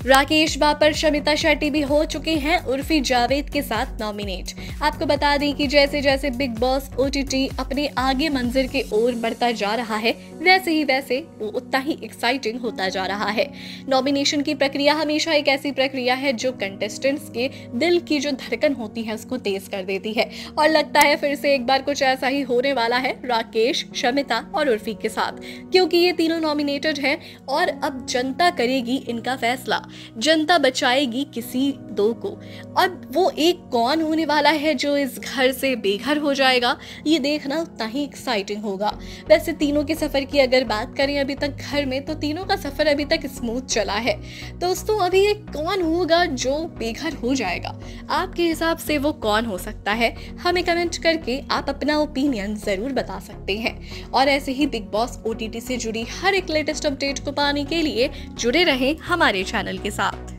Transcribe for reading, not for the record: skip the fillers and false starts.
राकेश बापर शमिता शेट्टी भी हो चुके हैं उर्फी जावेद के साथ नॉमिनेट। आपको बता दें कि जैसे जैसे बिग बॉस ओटीटी अपने आगे मंजिल की ओर बढ़ता जा रहा है, वैसे वो उतना ही एक्साइटिंग होता जा रहा है। नॉमिनेशन की प्रक्रिया हमेशा एक ऐसी प्रक्रिया है जो कंटेस्टेंट्स के दिल की जो धड़कन होती है उसको तेज कर देती है, और लगता है फिर से एक बार कुछ ऐसा ही होने वाला है राकेश, शमिता और उर्फी के साथ, क्योंकि ये तीनों नॉमिनेटेड हैं और अब जनता करेगी इनका फैसला। जनता बचाएगी किसी दो को, और वो एक कौन होने वाला है जो इस घर से बेघर हो जाएगा, ये देखना उतना ही एक्साइटिंग होगा। वैसे तीनों के सफर की अगर बात करें अभी तक घर में, तो तीनों का सफर अभी तक स्मूथ चला है। दोस्तों, अभी ये कौन होगा जो बेघर हो जाएगा? आपके हिसाब से वो कौन हो सकता है? हमें कमेंट करके आप अपना ओपिनियन जरूर बता सकते हैं। और ऐसे ही बिग बॉस ओटीटी से जुड़ी हर एक लेटेस्ट अपडेट को पाने के लिए जुड़े रहें हमारे चैनल के साथ।